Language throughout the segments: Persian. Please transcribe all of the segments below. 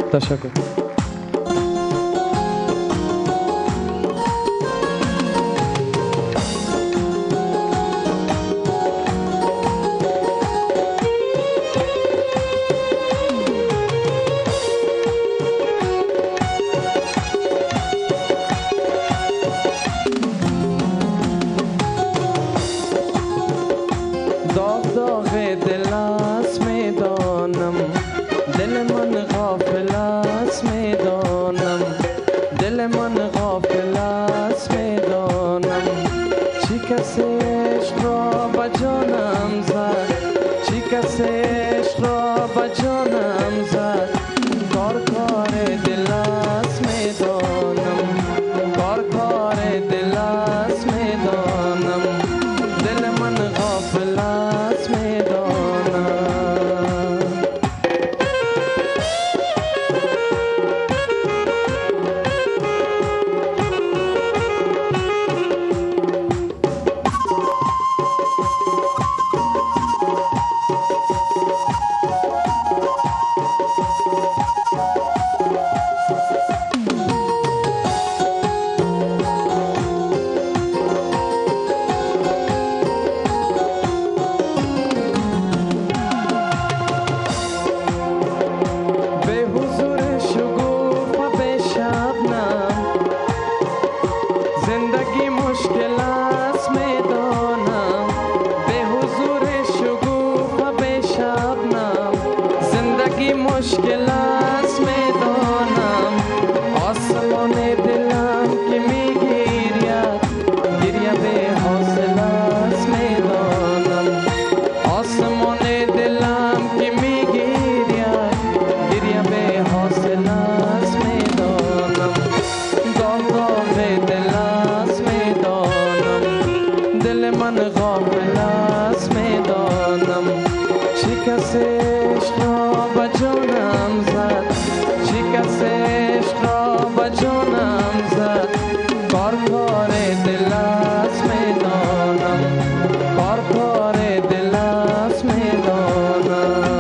تشکر. داغ داغ دل است میدانم، دل من غافل است میدانم، دل من غافل است میدانم. چی کسی عشق را به جانم زد، چی کسی عشق را به جانم زد. کار کار دل است میدانم، کار کار دل است میدانم، دل من غافل است میدانم. زندگی مشکل است میدانم، به حضور شگوفه به شبنم. زندگی مشکل است میدانم، آسمان دلم که میگیرید گریه به حاصل است میدانم. آسمان دلم که میگیرید گریه به حاصل است میدانم. داغ داغ دل دل من غافل است میدانم. چی کسی عشق را به جانم زد، چی کسی عشق را به جانم زد. کار کار دل است میدانم، کار کار دل است میدانم.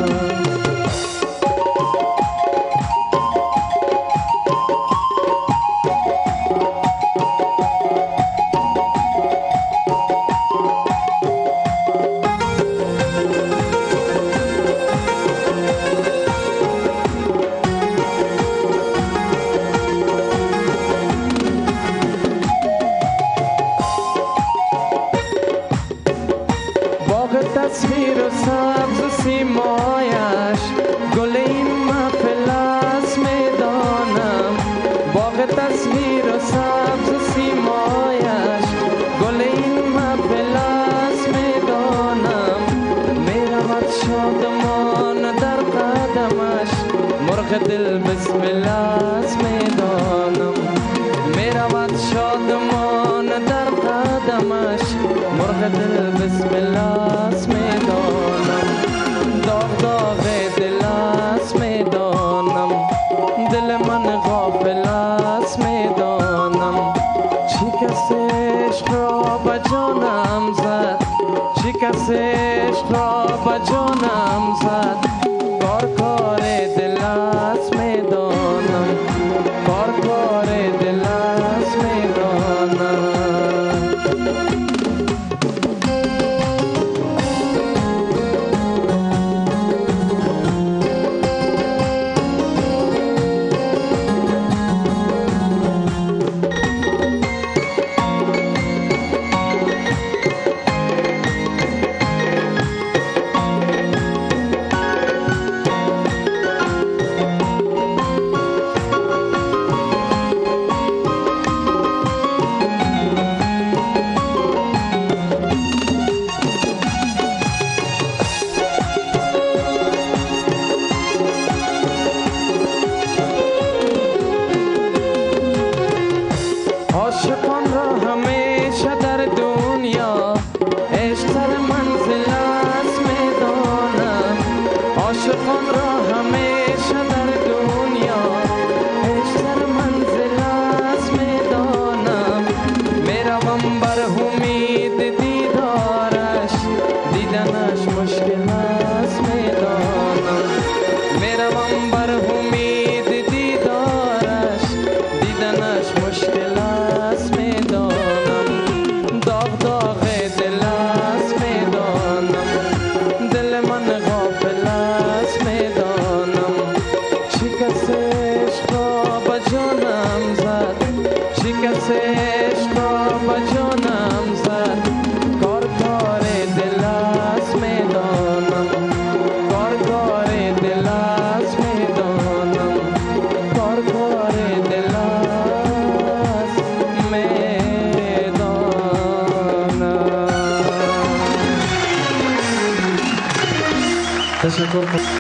تصویر و سبز سیمایش گل این محفل است میدانم. باغ تصویر و سبز سیمایش گل این محفل است میدانم. میرود شادمان در قدمش، مرغ دل بسمل است میدانم. میرود شادمان در قدمش، مرغ دل بسمل است میدانم. داغ داغ دل است میدانم، دل من غافل است میدانم. چی کسی عشق را به جانم زد، چی کسی عشق را به جانم زد. کار کار دل است میدانم، کار کار دل است میدانم. عاشقان را همیشه در دنیا عشق سر منزل است میدانم. عاشقان را همیشه در دنیا عشق سر منزل است میدانم. میروم بر امید دیدارش، دیدنش مشکل است میدانم. میروم بر امید عشق با جانم زد کار دل است میدانم کار دل است میدانم کار دل است میدانم. تشکر.